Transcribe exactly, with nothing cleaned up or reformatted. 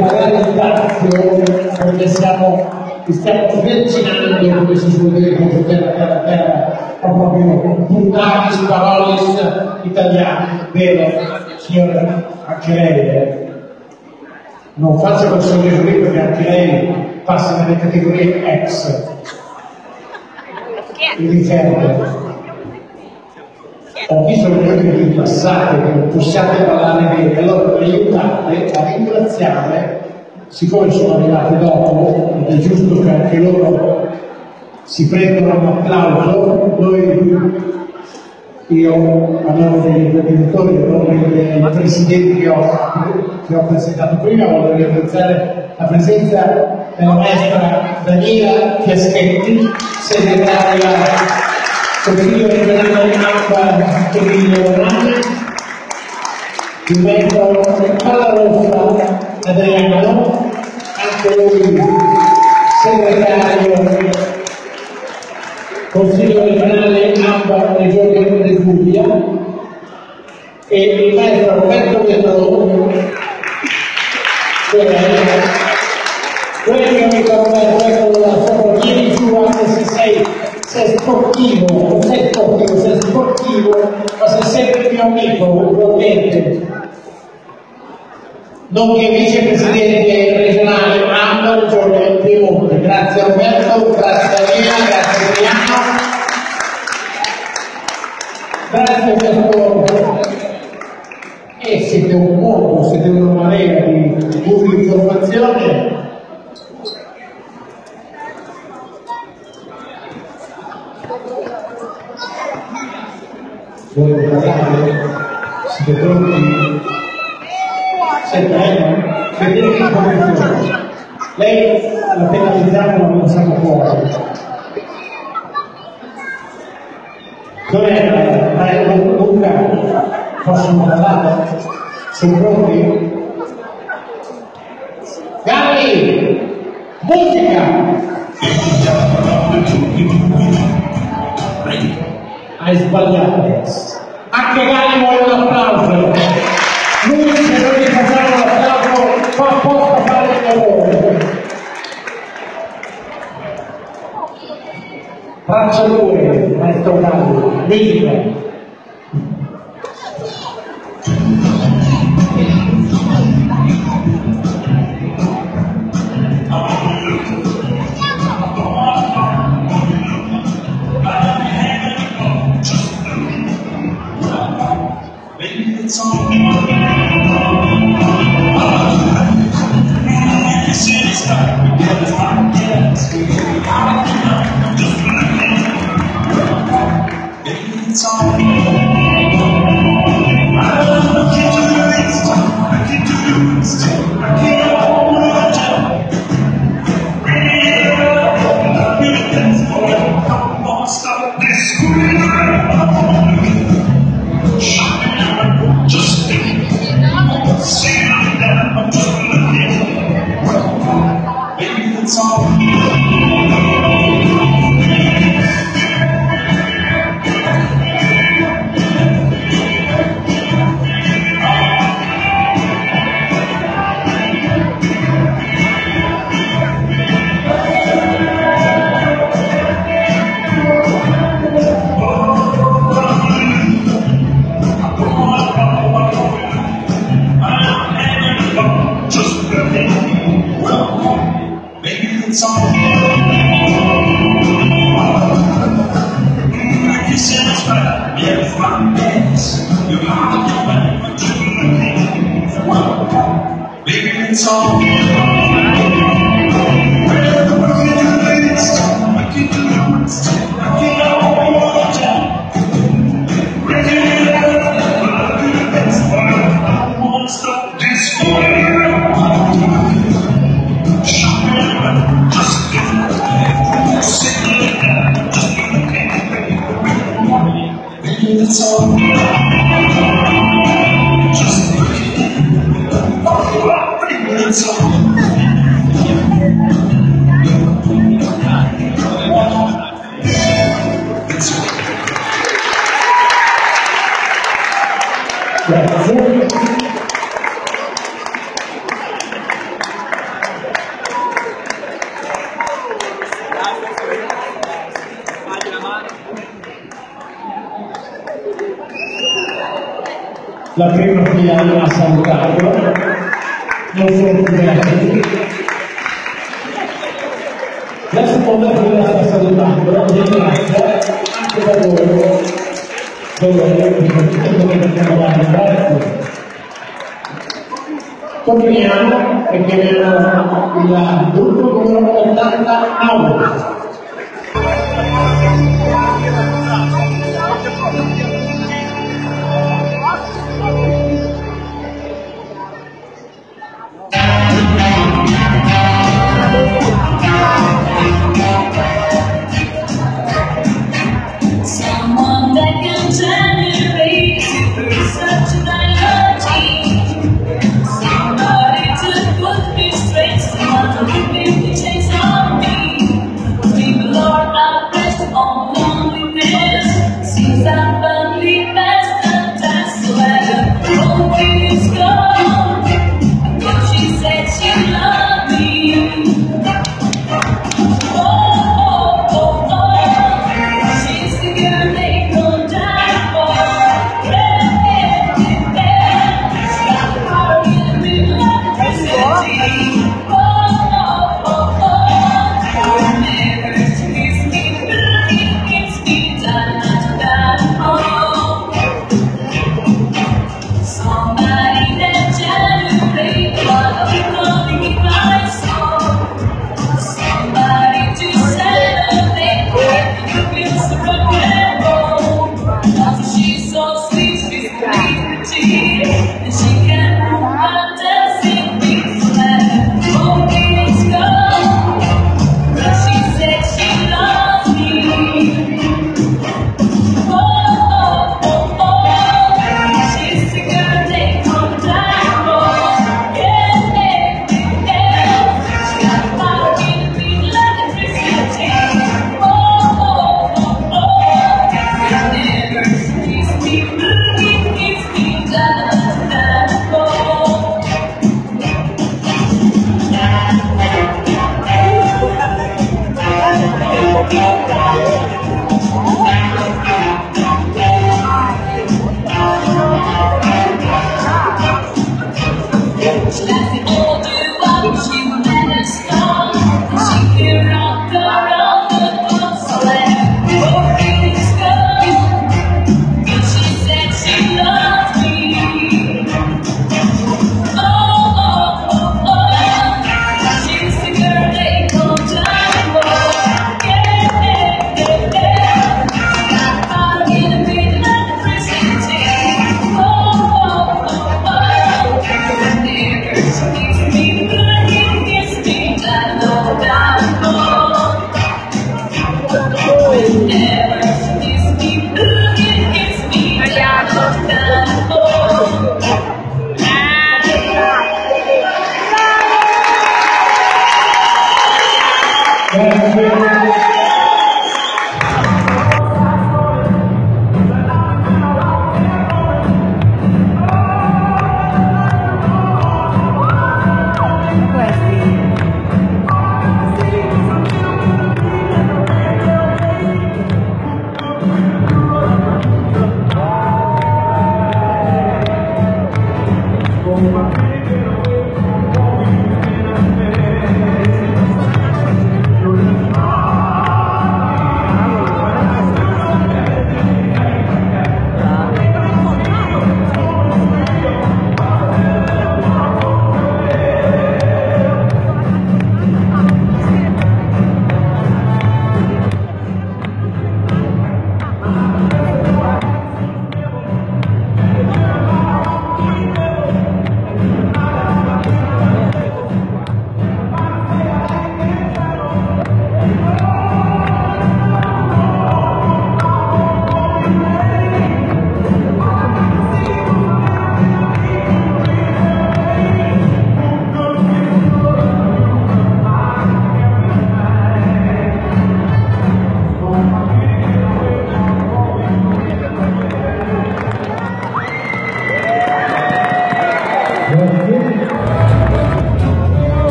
parlare di Tazio perché stiamo, stiamo svercinando, come si suol dire con terra terra terra, proprio puntati su parolis italiani, vero signora? Anche lei, eh? Non faccio quel sorriso lì perché anche lei passa nelle categorie ex. Il rifermo. Ho visto le cose più passate, che non possiate parlare bene, allora mi aiutate a ringraziare, siccome sono arrivate dopo, ed è giusto che anche loro si prendono un applauso. Noi, io avevo dei direttori, dei presidenti che ho, che ho presentato prima, voglio ringraziare la presenza della maestra Daniela Fiaschetti, segretaria Consiglio regionale Acqua Torino Romano, il membro Palla Rossa Adriano, anche lui segretario Consiglio regionale Acqua Regione Puglia, e il maestro Roberto Vetrone, quello che mi permette la sua vieni giù anche se sei sei sportivo, non sei sportivo, sei sportivo, ma sei sempre mio amico, ugualmente. Nonché vicepresidente regionale Amba Regione Piemonte. Grazie Roberto, grazie Daniela, grazie Adriano. Grazie per questo. E siete un mondo, siete una marea di, di informazione. Volete parlare? Siete pronti? Senta, eh? Vedete che come funziona. Lei la penalizziamo ma non siamo fuori. Dov'è la Luca? Possono parlare? Sono pronti? Gabri! Musica! Hai sbagliato. Anche Gani vuole un applauso. Lui, se non gli facciamo l'applauso, fa apposta a fare il lavoro. Traccia due, maestro Gani. Musica. It's all la prima figlia a salutarlo, non sono più grandi. La seconda figlia sta salutando, ringrazia anche da loro, dove mettiamo davanti. Continuiamo e chiamiamo il gruppo numero ottantanove. Someone that can generate such a dynasty. Somebody to put me straight, someone to make the chase on me. People are outraged on loneliness. Seems that only past the time, so let her always go. But she said she loved me. Grazie.